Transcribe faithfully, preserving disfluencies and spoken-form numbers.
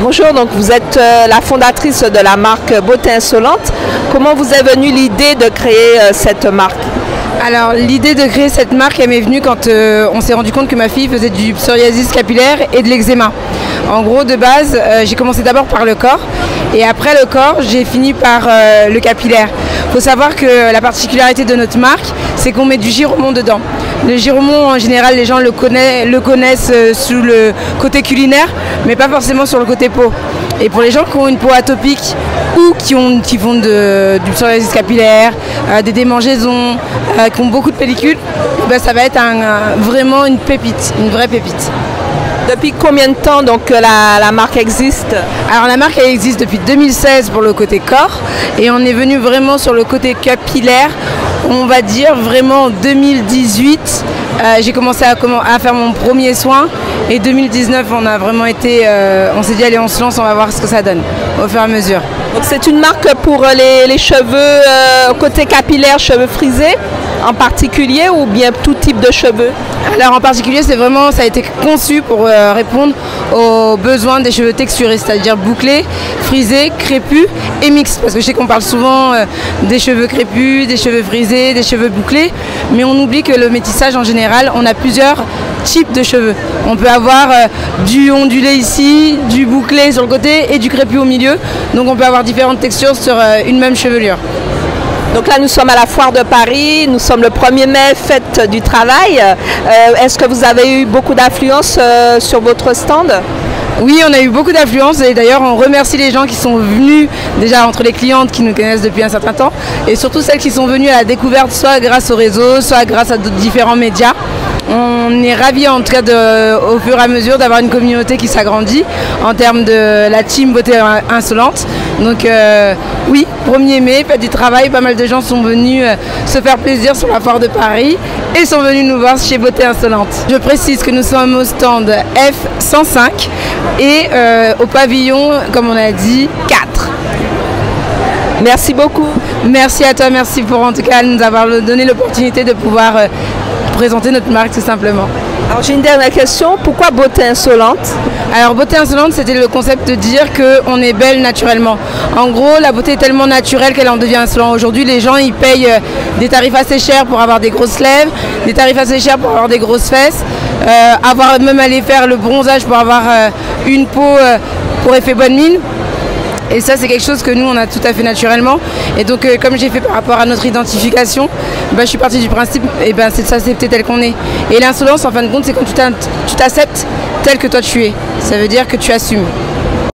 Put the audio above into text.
Bonjour, donc vous êtes euh, la fondatrice de la marque Beauté Insolente. Comment vous est venue l'idée de créer euh, cette marque? Alors l'idée de créer cette marque, elle m'est venue quand euh, on s'est rendu compte que ma fille faisait du psoriasis capillaire et de l'eczéma. En gros, de base, euh, j'ai commencé d'abord par le corps et après le corps, j'ai fini par euh, le capillaire. Il faut savoir que la particularité de notre marque, c'est qu'on met du Giromont dedans. Le Giromont, en général, les gens le, connaissent, le connaissent sous le côté culinaire, mais pas forcément sur le côté peau. Et pour les gens qui ont une peau atopique ou qui, ont, qui font de, du psoriasis capillaire, euh, des démangeaisons, euh, qui ont beaucoup de pellicules, ben, ça va être un, un, vraiment une pépite, une vraie pépite. Depuis combien de temps donc la, la marque existe? Alors la marque elle existe depuis deux mille seize pour le côté corps et on est venu vraiment sur le côté capillaire, on va dire vraiment en deux mille dix-huit. Euh, j'ai commencé à, à faire mon premier soin et deux mille dix-neuf on a vraiment été, euh, on s'est dit allez on se lance, on va voir ce que ça donne au fur et à mesure. Donc c'est une marque pour les, les cheveux euh, côté capillaire, cheveux frisés en particulier ou bien tout type de cheveux? Alors en particulier c'est vraiment, ça a été conçu pour euh, répondre aux besoins des cheveux texturés, c'est-à-dire bouclés, frisés, crépus et mixtes. Parce que je sais qu'on parle souvent euh, des cheveux crépus, des cheveux frisés, des cheveux bouclés, mais on oublie que le métissage en général, on a plusieurs types de cheveux. On peut avoir euh, du ondulé ici, du bouclé sur le côté et du crépus au milieu. Donc on peut avoir différentes textures sur euh, une même chevelure. Donc là, nous sommes à la foire de Paris, nous sommes le premier mai, fête du travail. Euh, Est-ce que vous avez eu beaucoup d'affluence euh, sur votre stand? Oui, on a eu beaucoup d'affluence et d'ailleurs on remercie les gens qui sont venus, déjà entre les clientes qui nous connaissent depuis un certain temps et surtout celles qui sont venues à la découverte soit grâce au réseau, soit grâce à différents médias. On est ravis en tout cas de, au fur et à mesure d'avoir une communauté qui s'agrandit en termes de la team Beauté Insolente. Donc euh, oui, premier mai, fête du travail, pas mal de gens sont venus euh, se faire plaisir sur la foire de Paris et sont venus nous voir chez Beauté Insolente. Je précise que nous sommes au stand F cent cinq et euh, au pavillon, comme on a dit, quatre. Merci beaucoup. Merci à toi, merci pour en tout cas nous avoir donné l'opportunité de pouvoir euh, présenter notre marque tout simplement. Alors j'ai une dernière question, pourquoi Beauté Insolente? Alors Beauté Insolente, c'était le concept de dire qu'on est belle naturellement. En gros, la beauté est tellement naturelle qu'elle en devient insolente. Aujourd'hui, les gens ils payent des tarifs assez chers pour avoir des grosses lèvres, des tarifs assez chers pour avoir des grosses fesses, euh, avoir même aller faire le bronzage pour avoir euh, une peau euh, pour effet bonne mine. Et ça, c'est quelque chose que nous, on a tout à fait naturellement. Et donc, euh, comme j'ai fait par rapport à notre identification, bah, je suis partie du principe, et ben, c'est de s'accepter tel qu'on est. Et l'insolence, en fin de compte, c'est quand tu t'acceptes tel que toi tu es. Ça veut dire que tu assumes.